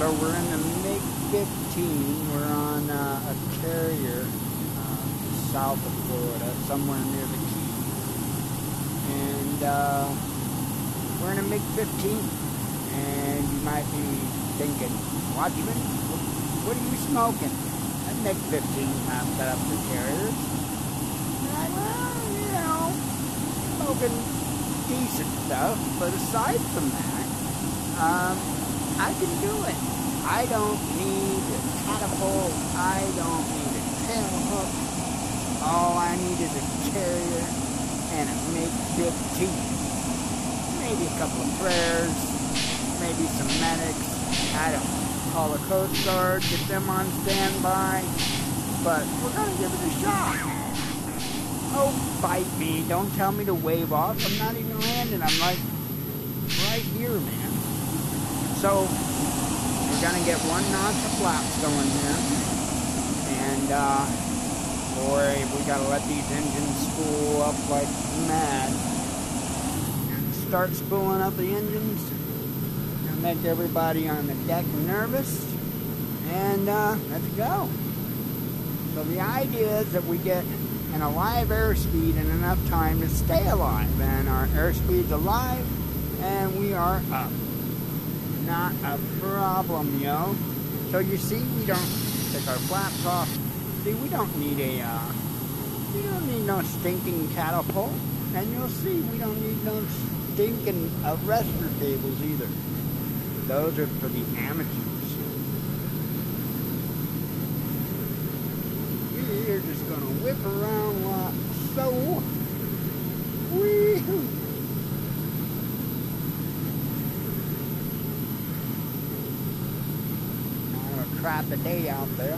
So we're in the MiG-15. We're on a carrier south of Florida, somewhere near the Keys. And we're in a MiG-15. And you might be thinking, Watchman, what are you smoking? That MiG-15 not set up for carriers. And well, you know, smoking decent stuff, but aside from that, I can do it. I don't need a catapult. I don't need a tail hook. All I need is a carrier and a MiG-15. Maybe a couple of prayers, maybe some medics. I don't know. Call the Coast Guard, get them on standby. But we're going to give it a shot. Oh, bite me. Don't tell me to wave off. I'm not even landing. I'm like right here, man. So, we're going to get one notch of flaps going here. And, boy, we got to let these engines spool up like mad. Start spooling up the engines. Gonna make everybody on the deck nervous. And, let's go. So the idea is that we get an alive airspeed in enough time to stay alive. And our airspeed's alive, and we are up. Not a problem, yo. So you see, we don't take our flaps off. See, we don't need no stinking catapult. And you'll see, we don't need no stinking arrestor cables either. Those are for the amateurs. We're just gonna whip around like so. Wee-hoo. Crap a day out there.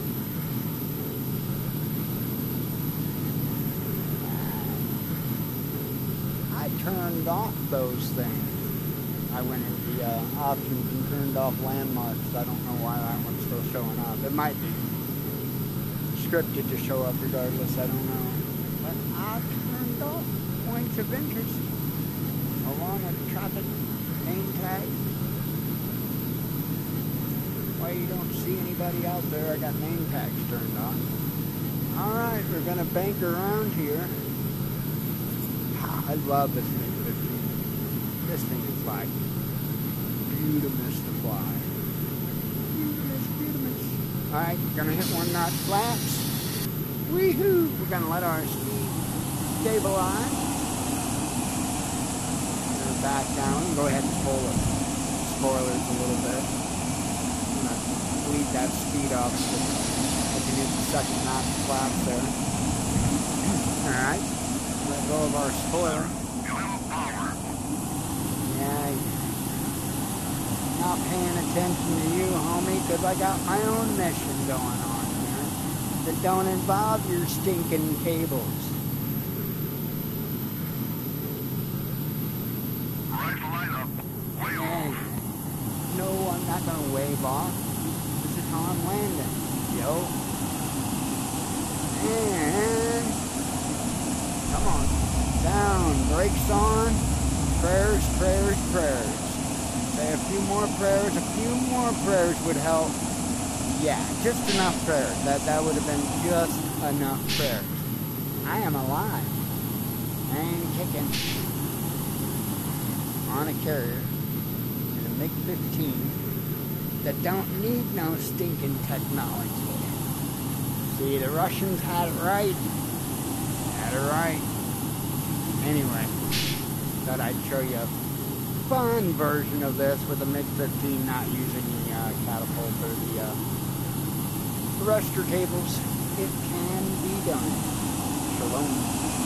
I turned off those things. I went into the options and turned off landmarks. I don't know why that one's still showing up. It might be scripted to show up regardless. I don't know. But I turned off points of interest along with traffic name tags. Why you don't see anybody out there? I got name tags turned on. Alright, we're going to bank around here. I love this MiG-15. This thing is like beautiful to fly. Beautiful. Alright, we're going to hit one notch flaps. Wee-hoo! We're going to let our speed stabilize. We're going to back down. Go ahead and pull the spoilers a little bit. Lead that speed up so I can hit the second notch flap there. Alright, let go of our spoiler. Yeah, not paying attention to you, homie, because I got my own mission going on here that don't involve your stinking cables. Right line up. Way off. No, I'm not going to wave off. I'm landing, yo. And come on, down, brakes on, prayers, prayers, prayers. Say a few more prayers would help. Yeah, just enough prayers. That would have been just enough prayers. I am alive and kicking on a carrier in a MiG-15. That don't need no stinking technology. See, the Russians had it right. Anyway, thought I'd show you a fun version of this with the MiG-15 not using the catapult or the arrestor cables. It can be done. Shalom.